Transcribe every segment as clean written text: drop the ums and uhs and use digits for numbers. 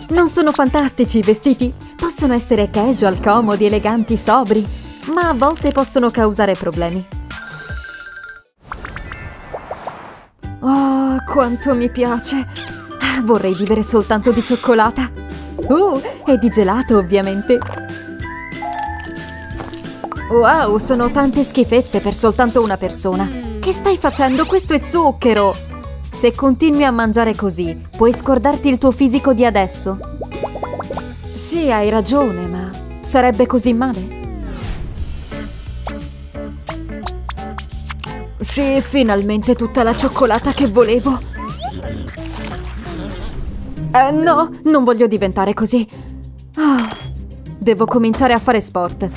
Non sono fantastici i vestiti? Possono essere casual, comodi, eleganti, sobri, ma a volte possono causare problemi. Oh, quanto mi piace! Vorrei vivere soltanto di cioccolata. E di gelato, ovviamente. Wow, sono tante schifezze per soltanto una persona. Che stai facendo? Questo è zucchero! Se continui a mangiare così, puoi scordarti il tuo fisico di adesso. Sì, hai ragione, ma sarebbe così male? Sì, finalmente tutta la cioccolata che volevo. No, non voglio diventare così. Devo cominciare a fare sport.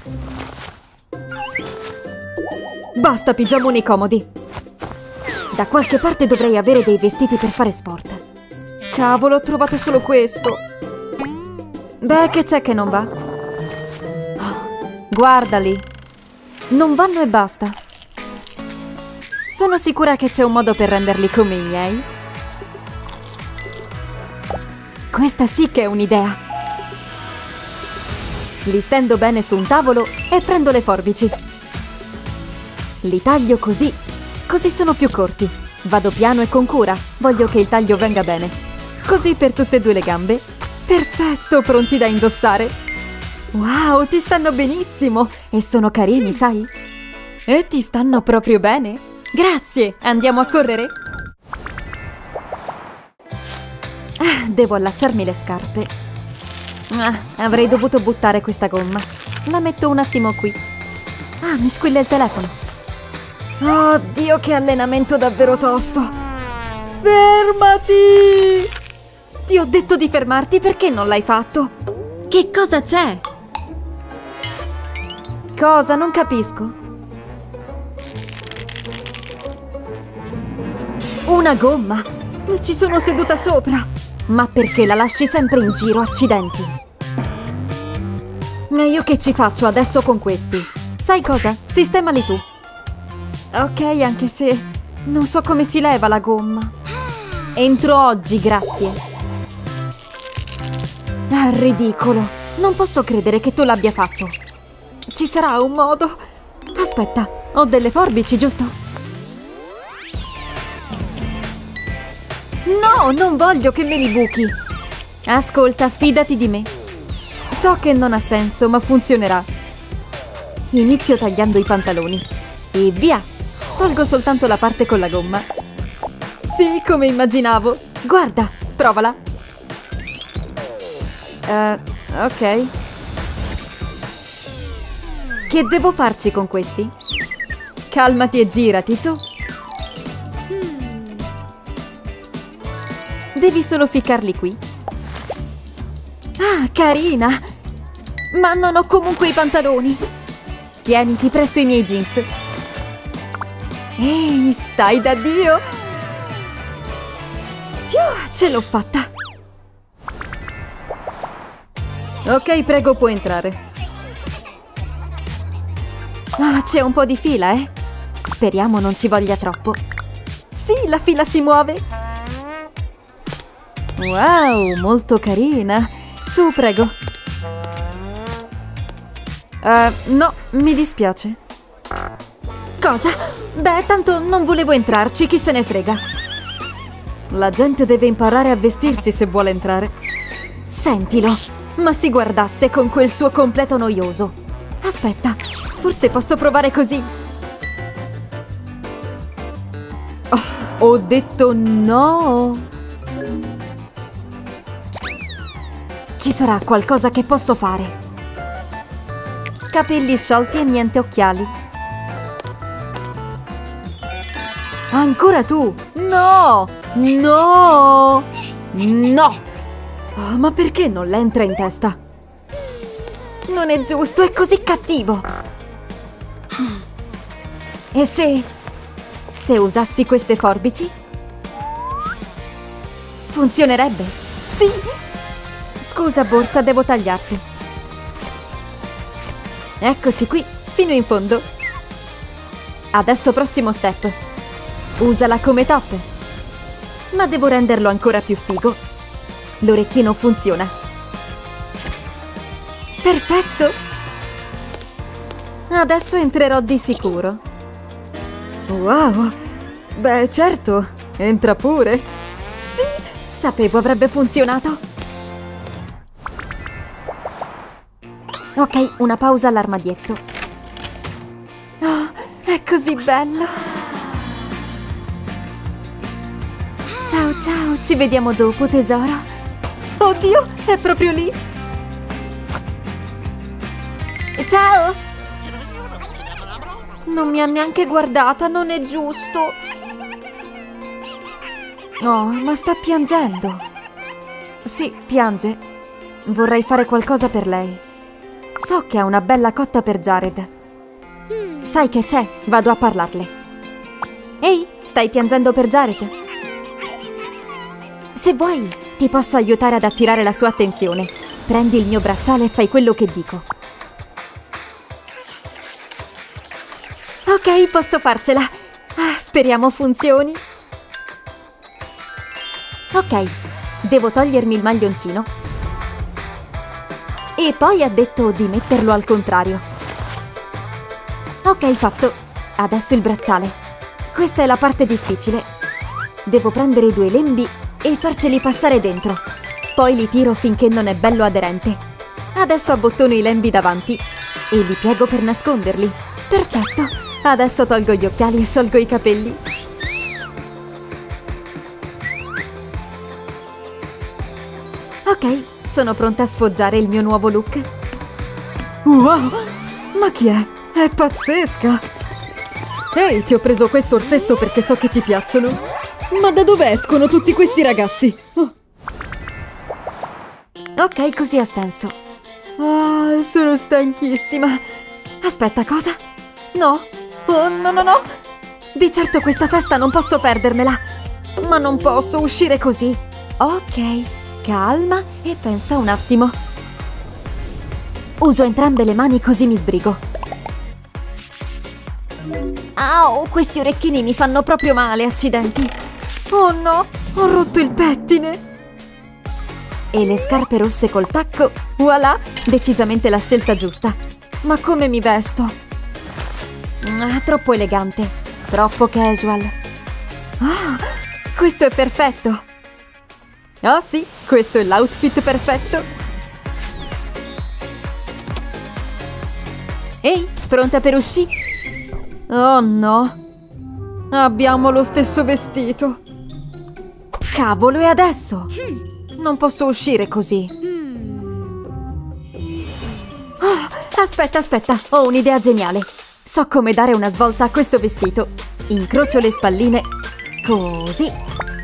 Basta pigiamoni comodi. Da qualche parte dovrei avere dei vestiti per fare sport. Cavolo, ho trovato solo questo. Beh, che c'è che non va? Guardali. Non vanno e basta. Sono sicura che c'è un modo per renderli come i miei. Questa sì che è un'idea. Li stendo bene su un tavolo e prendo le forbici. Li taglio così. Così sono più corti. Vado piano e con cura. Voglio che il taglio venga bene. Così per tutte e due le gambe. Perfetto, pronti da indossare. Wow, ti stanno benissimo. E sono carini, sai? E ti stanno proprio bene. Grazie, andiamo a correre? Devo allacciarmi le scarpe. Avrei dovuto buttare questa gomma. La metto un attimo qui. Mi squilla il telefono. Oh, Dio, che allenamento davvero tosto! Fermati! Ti ho detto di fermarti, perché non l'hai fatto? Che cosa c'è? Cosa? Non capisco. Una gomma? Ci sono seduta sopra. Ma perché la lasci sempre in giro, accidenti? E io che ci faccio adesso con questi? Sai cosa? Sistemali tu. Ok, anche se non so come si leva la gomma. Entro oggi, grazie. Ridicolo. Non posso credere che tu l'abbia fatto. Ci sarà un modo. Aspetta, ho delle forbici, giusto? No, non voglio che me li buchi. Ascolta, fidati di me. So che non ha senso, ma funzionerà. Inizio tagliando i pantaloni. E via! Tolgo soltanto la parte con la gomma. Sì, come immaginavo. Guarda, provala. Ok. Che devo farci con questi? Calmati e girati, su. Devi solo ficcarli qui. Carina! Ma non ho comunque i pantaloni. Tieni, ti presto i miei jeans. Ehi, stai da Dio! Ce l'ho fatta! Ok, prego, puoi entrare. C'è un po' di fila, eh? Speriamo non ci voglia troppo. Sì, la fila si muove! Wow, molto carina! Su, prego. No, mi dispiace. Cosa? Beh, tanto non volevo entrarci, chi se ne frega. La gente deve imparare a vestirsi se vuole entrare. Sentilo, ma si guardasse con quel suo completo noioso. Aspetta, forse posso provare così. Ho detto no! Ci sarà qualcosa che posso fare. Capelli sciolti e niente occhiali. Ancora tu? No! No! No! Ma perché non le entra in testa? Non è giusto, è così cattivo! E se usassi queste forbici? Funzionerebbe? Sì! Scusa, borsa, devo tagliarti. Eccoci qui, fino in fondo. Adesso prossimo step. Usala come top. Ma devo renderlo ancora più figo. l'orecchino funziona. Perfetto! Adesso entrerò di sicuro. Wow! Beh, certo, entra pure. Sì, sapevo avrebbe funzionato. Ok, una pausa all'armadietto. Oh, è così bello. Ciao ciao, ci vediamo dopo, tesoro. Oddio, è proprio lì. Ciao! Non mi ha neanche guardata, non è giusto. Oh, ma sta piangendo. Sì, piange. Vorrei fare qualcosa per lei. So che ha una bella cotta per Jared. Sai che c'è? Vado a parlarle. Ehi, stai piangendo per Jared? Se vuoi, ti posso aiutare ad attirare la sua attenzione. Prendi il mio bracciale e fai quello che dico. Ok, posso farcela. Speriamo funzioni. Ok, devo togliermi il maglioncino. E poi ha detto di metterlo al contrario. Ok, fatto. Adesso il bracciale. Questa è la parte difficile. Devo prendere i 2 lembi e farceli passare dentro. Poi li tiro finché non è bello aderente. Adesso abbottono i lembi davanti e li piego per nasconderli. Perfetto. Adesso tolgo gli occhiali e sciolgo i capelli. Ok, sono pronta a sfoggiare il mio nuovo look. Wow! Ma chi è? È pazzesca! Ehi, ti ho preso questo orsetto perché so che ti piacciono. Ma da dove escono tutti questi ragazzi? Oh. Ok, così ha senso. Ah, sono stanchissima. Aspetta, cosa? No. Oh, no, no, no! Di certo questa festa non posso perdermela! Ma non posso uscire così! Ok, calma e pensa un attimo. Uso entrambe le mani così mi sbrigo. Au, questi orecchini mi fanno proprio male, accidenti! Oh no, ho rotto il pettine! E le scarpe rosse col tacco, voilà, decisamente la scelta giusta. Ma come mi vesto? Troppo elegante, troppo casual. Ah, questo è perfetto. Oh sì, questo è l'outfit perfetto. Ehi, pronta per uscire? Oh no, abbiamo lo stesso vestito. Cavolo, e adesso? Non posso uscire così. Oh, aspetta, ho un'idea geniale. So come dare una svolta a questo vestito. Incrocio le spalline, così.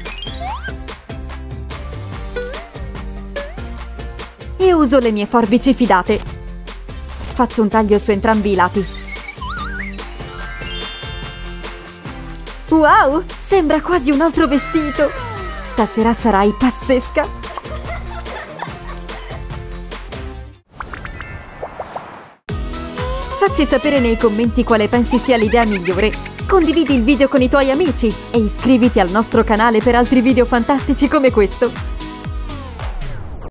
E uso le mie forbici fidate. Faccio un taglio su entrambi i lati. Wow, sembra quasi un altro vestito. Stasera sarai pazzesca. Facci sapere nei commenti quale pensi sia l'idea migliore. Condividi il video con i tuoi amici e iscriviti al nostro canale per altri video fantastici come questo.